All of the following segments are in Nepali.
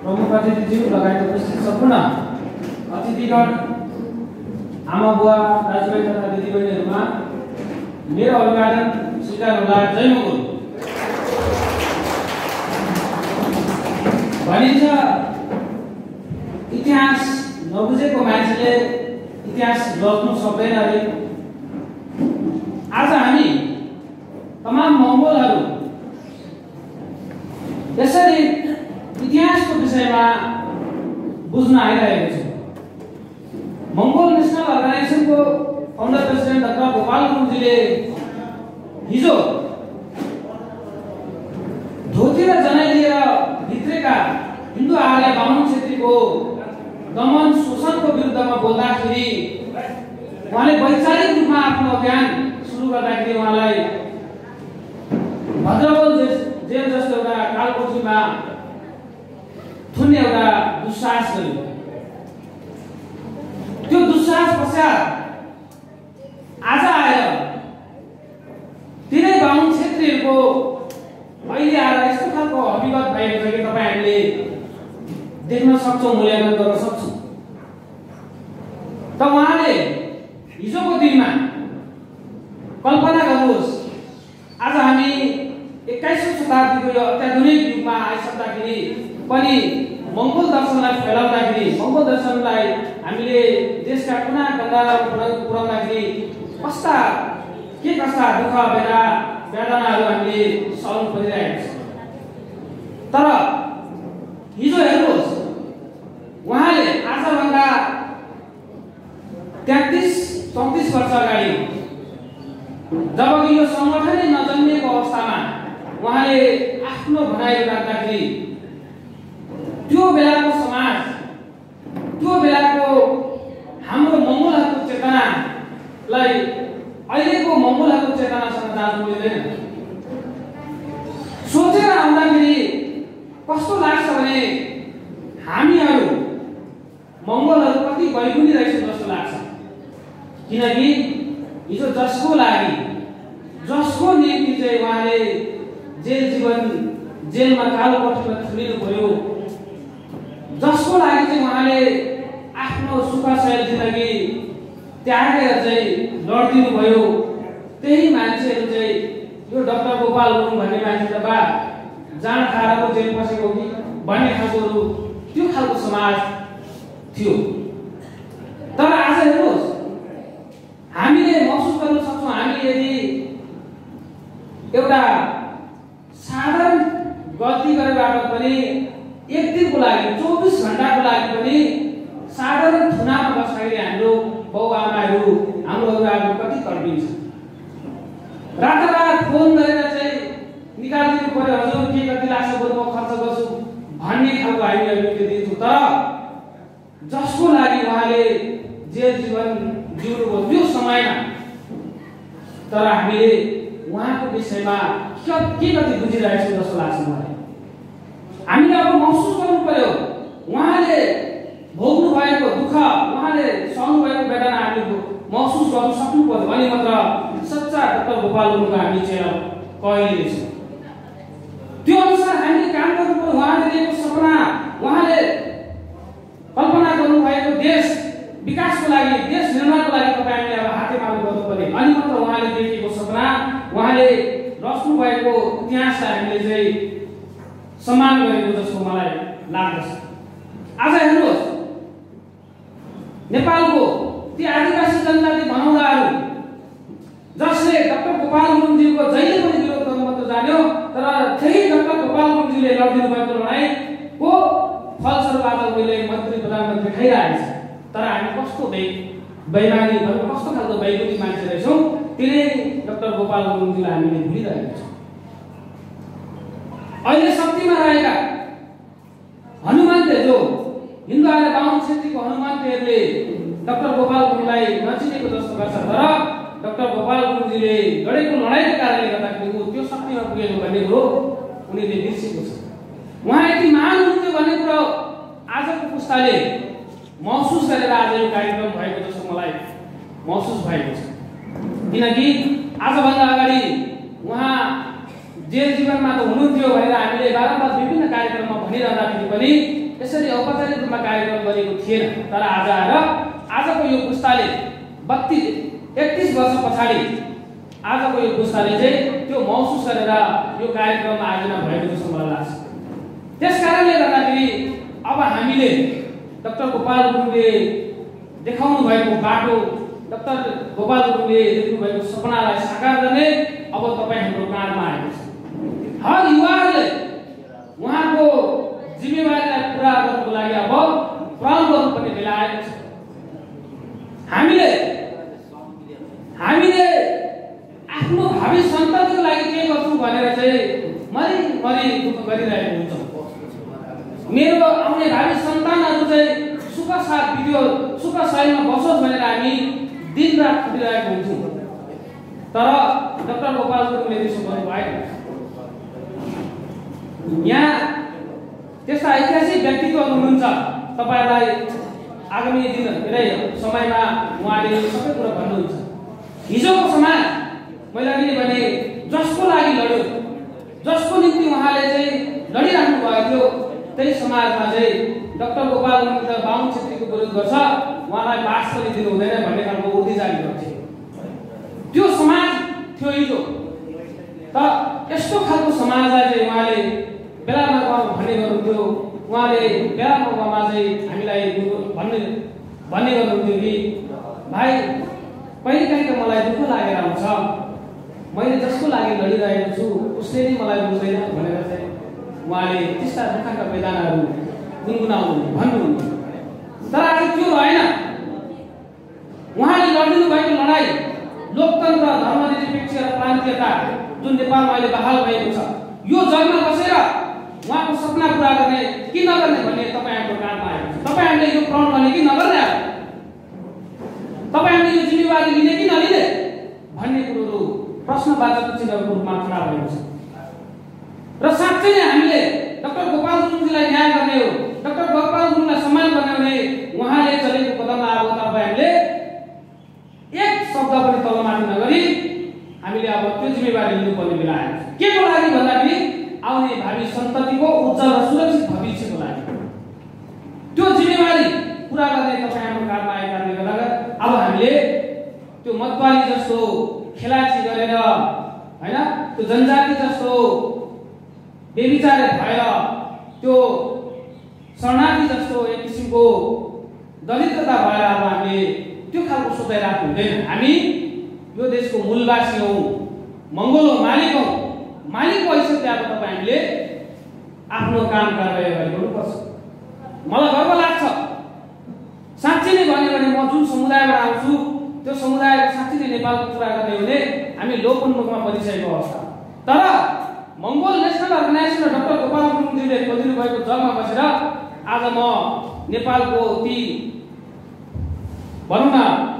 प्रमुख अतिथिज्यू लगायत उपस्थित सम्पूर्ण अतिथिगण, आमा बुवा, दाजुभाइ तथा दिदीबहिनीहरूमा मेरो अभिवादन स्वीकार होला। जय मङ्गल। भनिन्छ इतिहास नबुझेको मान्छेले इतिहास रच्नु सक्दैन अरे। आज हामी तमाम मङ्गोलहरू यसरी इतिहासको विषयमा बुझ्न आइरहेको छ। मङ्गोल नेसनल अर्गनाइजेसनको फाउन्डर प्रेसिडेन्ट डाक्टर गोपाल गुरुङजीले हिजो धोती र जनै लिएर भित्रेका हिन्दू आर्य बाहुन क्षेत्रीको दमन शोषणको विरुद्धमा बोल्दाखेरि उहाँले वैचारिक रूपमा आफ्नो अभियान सुरु गर्दाखेरि उहाँलाई भद्रवल जेल जस्तो एउटा कालकोठीमा थुन्ने एउटा दुस्साहस गर्यो। त्यो दुस्साहस पश्चात आज आएर तिनै बाहुन क्षेत्रीहरूको अहिले आएर यस्तो खालको अभिगत भएको छ कि तपाईहरूले देख्न सक्छौँ, मूल्याङ्कन गर्न सक्छौँ। त उहाँले हिजोको दिनमा कल्पना गर्नुहोस्, आज हामी 21औं शताब्दीको यो अत्याधुनिक युगमा आइसक्दाखेरि पनि मङ्गोल दर्शनलाई फैलाउँदाखेरि, मङ्गोल दर्शनलाई हामीले देशका कुना कन्दामा पुर्याउँदाखेरि कस्ता दुःख वेदनाहरू हामीले सहनु परिरहेको छ। तर हिजो हेर्नुहोस्, उहाँले आजभन्दा 33-34 वर्ष अगाडि जबकि यो संगठनै नजन्मिएको अवस्थामा उहाँले आफ्नो भनाइ राख्दाखेरि त्यो बेलाको समाज, त्यो बेलाको हाम्रो मङ्गोलहरूको चेतनालाई अहिलेको मङ्गोलहरूको चेतनासँग जानु मिल्दैन। सोचेर आउँदाखेरि कस्तो लाग्छ भने हामीहरू मङ्गोलहरू कति बैगुनी रहेछौँ जस्तो लाग्छ। किनकि हिजो जसको निम्ति चाहिँ उहाँले जेलमा कालो कोठीमा थुनिनु पर्यो, जसको लागि चाहिँ उहाँले आफ्नो सुखशैल जिन्दगी त्यागेर चाहिँ लडिदिनु भयो, त्यही मान्छेहरू चाहिँ यो डाक्टर गोपाल गुरुङ भन्ने मान्छे त बा जान खाएको जेल पसेको कि भन्ने खालकोहरू त्यो खालको समाज थियो। तर आज हेर्नुहोस्, हामीले महसुस गर्न सक्छौँ, हामी यदि एउटा साधारण गल्ती गरेबाट पनि एक दिनको लागि 24 घण्टाको लागि पनि साधारण थुनामा बस्दाखेरि हाम्रो बाउआमाहरू, हाम्रो अभिभावकहरू कति तड्पिन्छ। रातारात फोन गरेर चाहिँ निकालिदिनु पर्यो, हजुर के कति लाग्छ बरु म खर्च गर्छु भन्ने खालको हामीहरूले त्यो दिन्छौँ। तर जसको लागि उहाँले जेल जीवन जिउनुभयो त्यो समयमा, तर हामीले उहाँको विषयमा के कति बुझिरहेछौँ जस्तो लाग्छ मलाई। हामीले अब महसुस गर्नु पर्यो, उहाँले भोग्नु भएको दुःख, उहाँले सहनु भएको वेदना हामीले महसुस गर्न सक्नु पर्यो। अनि मात्र सच्चा डाक्टर गोपाल गुरुङको हामी चाहिँ कहिले छौँ त्यो अनुसार हामीले काम गर्नु पर्यो। उहाँले दिएको सपना, उहाँले कल्पना गर्नुभएको देश विकासको लागि, देश निर्माणको लागि तपाईँले अब हातेमालो गर्नु पर्यो। अनि मात्र उहाँले देखेको सपना, उहाँले रच्नु भएको इतिहासलाई हामीले चाहिँ सम्मान गरेको जस्तो मलाई लाग्दछ। आज हेर्नुहोस्, नेपालको ती आदिवासी जनजाति भनाउँदाहरू जसले डाक्टर गोपाल गुरुङज्यूको जहिले पनि विरोध गर्नु मात्र जान्यो, तर त्यही डाक्टर गोपाल गुरुङज्यूले लडिदिनु भएको लडाइँको फलस्वरूप आज उहिले मन्त्री प्रधानमन्त्री खाइरहेको छ। तर हामी कस्तो बेइमानी, कस्तो खालको बैगुनी मान्छे रहेछौँ, तिनै डाक्टर गोपाल गुरुङज्यूलाई हामीले भुलिरहेका छौँ। अहिले शक्तिमा रहेका हनुमन्ते, जो हिन्दू आर्य बाहुन क्षेत्रीको हनुमन्तेहरूले डाक्टर गोपाल गुरुङलाई नचिनेको जस्तो गर्छ। तर डाक्टर गोपाल गुरुङजीले लडेको लडाइँको कारणले गर्दाखेरि ऊ त्यो शक्तिमा पुगेको भन्ने कुरो उनीहरूले बिर्सेको छ। उहाँ यति महान हुनुहुन्थ्यो भन्ने कुरो आजको पुस्ताले महसुस गरेर आज यो कार्यक्रम भएको जस्तो मलाई महसुस भएको छ। किनकि आजभन्दा अगाडि उहाँ जेल जीवनमा त हुनुहुन्थ्यो भनेर हामीले बारम्बार विभिन्न कार्यक्रममा भनिरहँदाखेरि पनि यसरी औपचारिक रूपमा कार्यक्रम गरेको थिएन। तर आज आएर आजको यो पुस्ताले 31 वर्ष पछाडि आजको यो पुस्ताले चाहिँ त्यो महसुस गरेर यो कार्यक्रम आयोजना भएको जस्तो मलाई लाग्छ। त्यसकारणले गर्दाखेरि अब हामीले डाक्टर गोपाल गुरुङले देखाउनु भएको बाटो, डाक्टर गोपाल गुरुङले देख्नु भएको सपनालाई साकार गर्ने अब तपाईँ हाम्रो काँधमा आएको छ। हर युवाहरूले उहाँको जिम्मेवारीलाई पुरा गर्नको लागि अब प्रण गर्नुपर्ने बेला आएको छ। हामीले आफ्नो भावी सन्ततिको लागि के गर्छौँ भनेर चाहिँ मरि दुःख गरिरहेको हुन्छौँ। मेरो आउने भावी सन्तानहरू चाहिँ सुख साथ बित्यो, सुख शैलीमा बसोस् भनेर हामी दिनरात खटिरहेको हुन्छौँ। तर डाक्टर गोपाल गुरुङले त्यसो गर्नु भएन। यहाँ त्यस्ता ऐतिहासिक व्यक्तित्वहरू हुनुहुन्छ, तपाईँलाई आगामी दिनहरुकै समयमा उहाँले सबै कुरा भन्नुहुन्छ। हिजोको समाज मैले अघि भने जसको लागि लड्यो, जसको निम्ति उहाँले चाहिँ लडिराख्नु भएको थियो, त्यही समाजमा चाहिँ डाक्टर गोपाल गुरुङले बाहुन छेत्रीको विरोध गर्छ, उहाँलाई पास पनि दिनु हुँदैन भन्ने खालको उर्दी जारी गर्थ्यो। त्यो समाज थियो हिजो। त यस्तो खालको समाजलाई चाहिँ उहाँले बेलामा भन्ने गर्नुहुन्थ्यो। उहाँले बेलामा चाहिँ हामीलाई भन्ने गर्नुहुन्थ्यो कि भाइ कहिलेकाहीँ त मलाई दुःख लागेर आउँछ, मैले जसको लागि लडिरहेको छु उसले नै मलाई बुझ्दैन भनेर चाहिँ उहाँले त्यस्ता दुःखका वेदनाहरू गुनगुनाउनु भन्नुहुन्थ्यो। तर आज त्यो भएन। उहाँले लडिनु भएको लडाई लोकतन्त्र, धर्मनिरपेक्ष र प्रान्तीयता जुन नेपालमा अहिले बहाल भएको छ, यो जगमा बसेर उहाँको सपना पूरा गर्ने कि नगर्ने भन्ने तपाईहरुको काममा आएको छ। तपाईहरुले यो प्रण गर्ने कि नगर्ने, तपाईहरुले यो जिम्मेवारी लिने कि नलिने भन्ने कुरोहरू प्रश्नवाचक चिन्हको रूपमा खडा भएको छ। र साँच्चै नै हामीले डाक्टर गोपाल गुरुङजीलाई न्याय गर्ने हो, डाक्टर गोपाल गुरुङलाई सम्मान गर्ने हो भने उहाँले चलेको कदममा अब तपाईहरुले एक शब्द पनि तलमाथि नगरी हामीले अब त्यो जिम्मेवारी लिनुपर्ने बेला आएको छ। के को लागि भन्दाखेरि आउने भावी सन्ततिको उज्जवल र सुरक्षित भविष्यको लागि त्यो जिम्मेवारी पूरा गर्ने तपाईहरुको काममा आएको कारणले गर्दा अब हामीले त्यो मतवाली जस्तो खेलाची गरेर हैन, त्यो जनजाति जस्तो बेविचार भएर, त्यो शरणार्थी जस्तो एक किसिमको दलितता भएर अब हामीले त्यो खालको सोचाइ राख्नु हुँदैन। हामी यो देशको मूलवासी हौ, मंगोल हौ, मालिक हौ। मालिकको हैसियतले अब तपाईहरुले आफ्नो काम कारबाही गर्नुपर्छ। मलाई गर्व लाग्छ। साँच्चै नै भन्यो भने म जुन समुदायबाट आउँछु त्यो समुदायको साँच्चै नै नेपालको कुरा गर्ने हो भने हामी लोकोन्मुखमा परिसकेको अवस्था। तर मंगोल नेशनल अर्गनाइजेसन र डाक्टर गोपाल गुरुङजीले खोजिनु भएको जगमा बसेर आज म नेपालको ती भनौँ न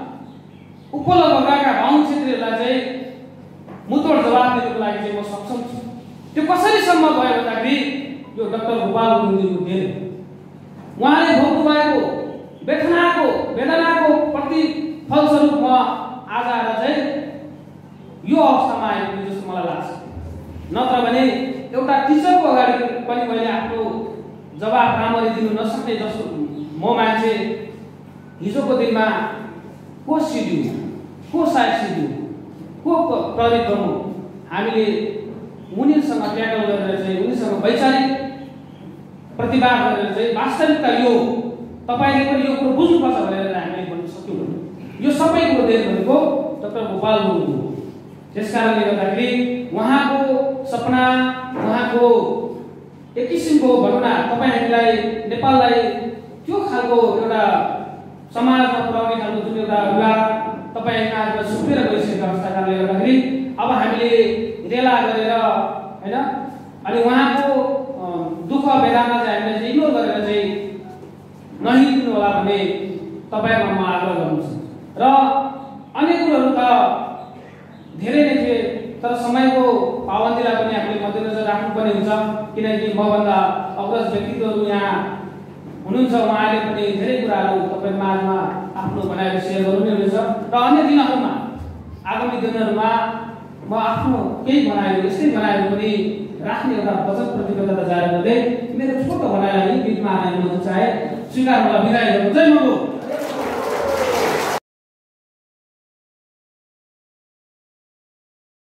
उपलब्ध भएका बाहुन क्षेत्रीहरूलाई चाहिँ मुतोड जवाब दिनको लागि चाहिँ म सक्षम छु। त्यो कसरी सम्भव भयो भन्दाखेरि यो डाक्टर गोपाल गुरुङजीको देन। उहाँले भोग्नु भएको वेदनाको प्रतिफलस्वरूप म आज आएर चाहिँ यो अवस्थामा आएको जस्तो मलाई लाग्छ। नत्र भने एउटा टिचरको अगाडि पनि मैले आफ्नो जवाब राम्ररी दिनु नसक्ने जस्तो म मान्छे हिजोको दिनमा को सिड्यू, को साइड सिड्यू, को प्रहरी प्रमुख हामीले उनीसँग ट्याकल गरेर चाहिँ उनीसँग वैचारिक प्रतिवाद गरेर चाहिँ वास्तविकता यो तपाईले पनि यो कुरो बुझ्नुपर्छ भनेर हामीले भन्न सक्यौँ। यो सबै कुरो देन भनेको डाक्टर गोपाल गुरुङ हो। त्यसकारणले गर्दाखेरि उहाँको सपना, उहाँको एक किसिमको भनौँ न तपाईहरुलाई नेपाललाई त्यो खालको एउटा समाजमा पुर्याउने खालको जुन एउटा विवाद तपाईहरुका आज सुकेर गइसकेको अवस्था कारणले गर्दाखेरि अब हामीले रेला गरेर हैन अनि उहाँको दुःख वेदना चाहिँ हामीले इग्नोर गरेर चाहिँ नहिँड्नु होला भन्ने तपाईहरुमा म आग्रह गर्छु। र अन्य कुरोहरू त धेरै नै थिए, तर समयको पाबन्दीलाई पनि हामीले मध्यनजर राख्नुपर्ने हुन्छ। किनकि मभन्दा अग्रज व्यक्तित्वहरू यहाँ हुनुहुन्छ, उहाँले पनि धेरै कुराहरू तपाईहरु माझमा आफ्नो बनाएर सेयर गर्नु हुनेछ। र अन्य दिनहरूमा आगामी दिनहरूमा म आफ्नो केही बनाएर यस्तै बनाएर पनि राख्ने एउटा वचन प्रतिबद्धता जारी गर्दै मेरो छोटो भनाइलाई गीतमा आएर म चाहे स्वीकार होला। बिदा जय